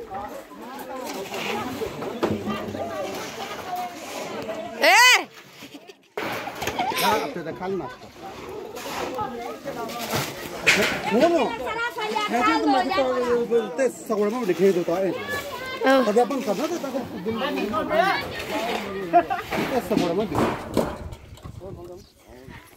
आपल्याला खाल ना हो ते सगळं मग खेळत होतो आहे सध्या पण करणार ते सगळं मग